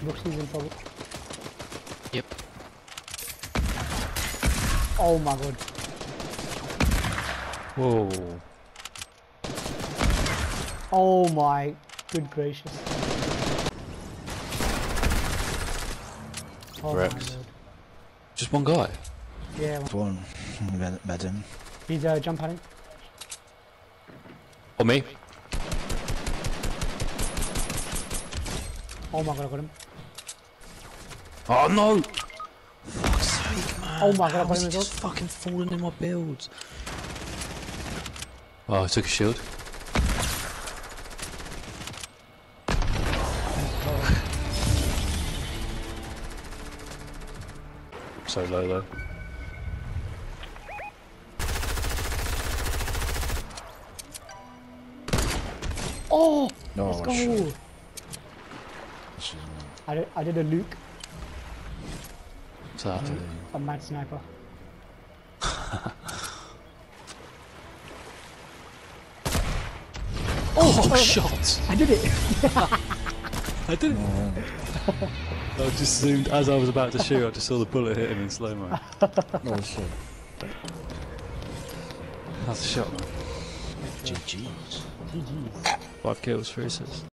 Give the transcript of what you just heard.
Looks he's in trouble. Yep. Oh my god. Whoa. Oh my good gracious. Oh Correct. my god. Just one guy? Yeah, One. Madam. he's jump padding. Or me? Oh my god, I got him. Oh no! Fuck's sake, man. Oh my god, I How got is him he as well. just fucking falling in my builds? Oh, I took a shield. So low though. Oh! No, Let's go! shit. I did a Luke, What's that? a mad sniper. Oh, shot! I did it! I did it! I just zoomed, as I was about to shoot, I just saw the bullet hit him in slow-mo. Oh shit. That's a shot, man. GG's. GG's. 5 kills, 3 assists.